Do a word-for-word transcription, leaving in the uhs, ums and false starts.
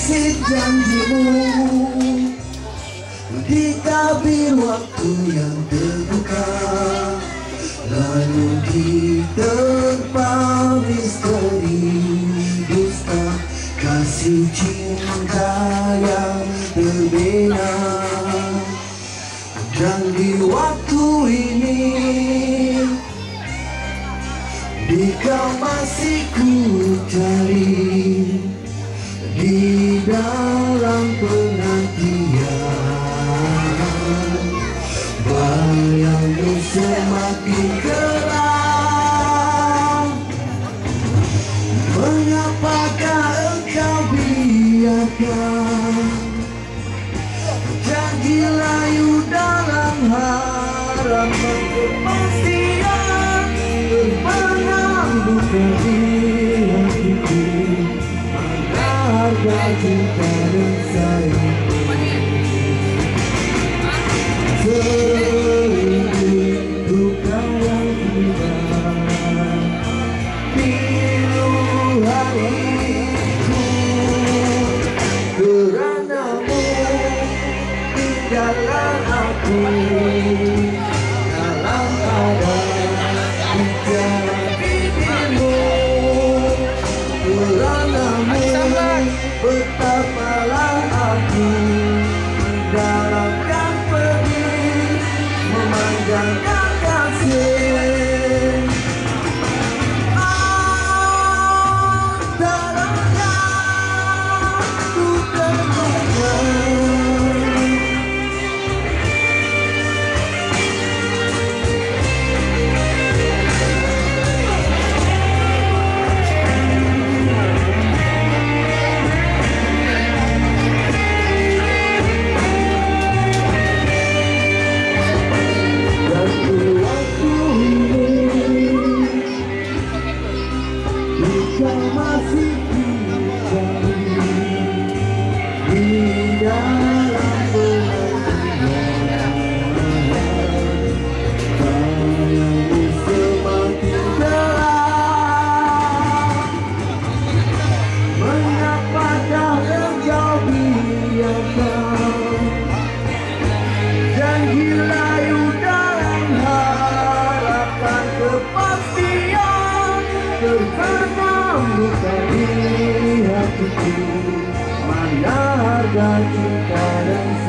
nasib janjimu di tabir waktu yang terbuka, lalu diterpa misteri dusta kasih cinta yang berbeda. Dan di waktu ini, jika masih ku cari di dalam penantian, bayangmu semakin gelap. Mengapakah engkau biarkan janji layu dalam harapan kepastian terbenam bukan di hatiku? Mana harga cinta dan sayang? Serindu duka yang tiba, pilu hatiku keranamu. Tinggalkan aku dalam keadaan bicara bibirmu. Keranamu betapalah aku mendalangkan pedih, memanjangkan kasih. Antaranya ku temukan masih dicari di dalam penantian, bayangmu semakin gelap. Mengapakah engkau biarkan janji layu dalam harapan kepastian terbenam bukan di hatiku? Mana harga cinta dan